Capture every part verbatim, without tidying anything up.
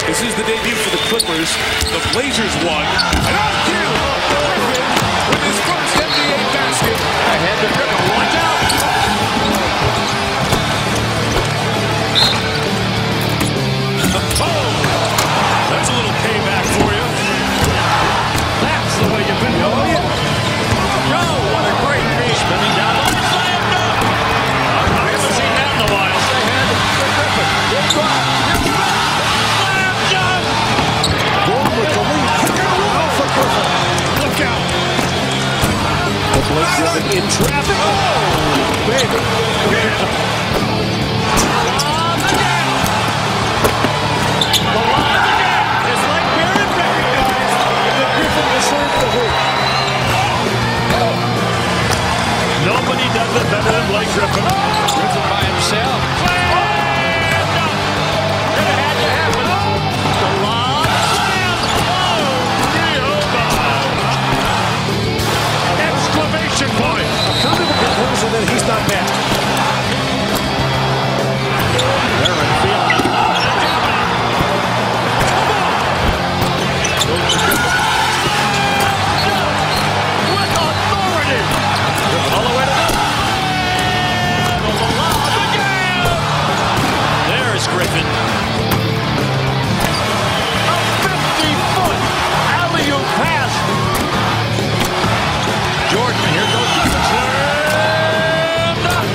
This is the debut for the Clippers. The Blazers won. And on cue, Griffin with his first N B A basket. Ahead to Griffin. Watch out! Oh! That's a little payback for you. That's the way you win. Oh, yeah. Oh, what a great piece. Spinning down on the slam dunk. I haven't seen that in a while. Ahead to Griffin. Good drive. Slam dunk. Going with the lead. Oh, for Griffin. Look out. The Blazers in traffic. Oh, baby. Yeah. Nobody does it better than Blake Griffin. Griffin by himself. Slam dunk. It had to happen. The lob. Slam. Oh, Rio. Exclamation point. Come to the conclusion that he's not bad. Aaron feeling it. Goes to Griffin. With authority. All the way to the there's Griffin. A fifty-foot alley-oop pass. Jordan, here goes Griffin. Slam dunk.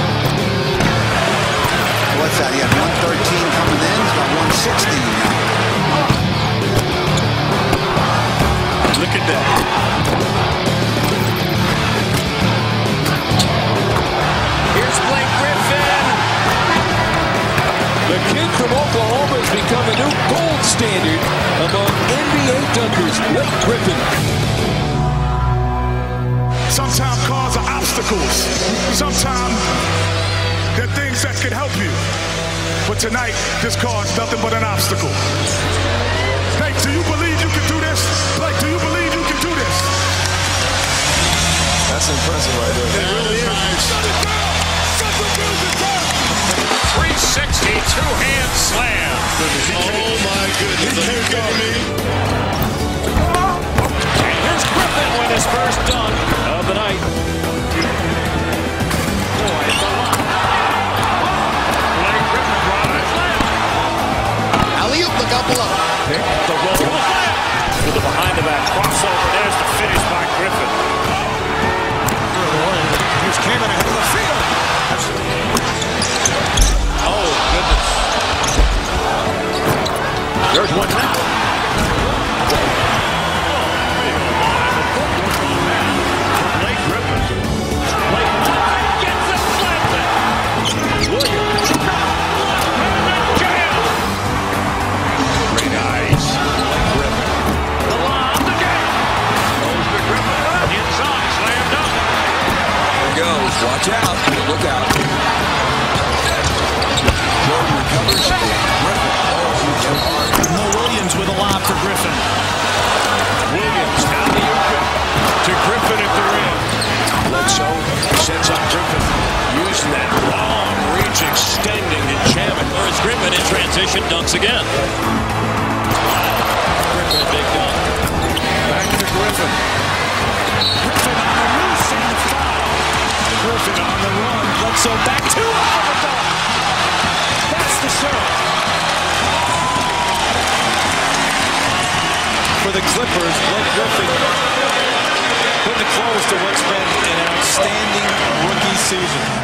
What's that? He had one thirteen coming in. He's got one sixteen now. Look at that. The kid from Oklahoma has become a new gold standard among N B A dunkers. Blake Griffin. Sometimes cars are obstacles. Sometimes they're things that can help you. But tonight, this car is nothing but an obstacle. Hey, do you believe you can do this? Blake, do you believe you can do this? That's impressive right there. It really is. Shut it down! Shut the music down! three sixty, two-hand slam. Oh, my goodness. Are you kidding me? And here's Griffin with his first dunk of the night. Boy, it's a lot. Blake Griffin drives. Alley-oop, look out below. The roll to the slam. To the behind-the-back crossover. There's the finish by Griffin. Hughes came in ahead of the field. Oh, goodness. There's one now. Blake Griffin. Blake gets it slammed. Williams. Jam. Great eyes. Griffin. The lob, the game. Goes to Griffin. Inside, slammed up. Here goes. Watch out. Look out. Jordan recovers. Griffin. Oh, Mo Williams with a lob for Griffin. Williams down the open to Griffin at the rim. Bledsoe sets up Griffin. Using that long reach, extending and jamming. Or is Griffin in transition, dunks again. Griffin, big dunk. Back to Griffin. Griffin on the loose and the foul. Griffin on the run. Bledsoe back to him for the dunk. That's the serve. For the Clippers, Blake Griffin putting a close to what's been an outstanding rookie season.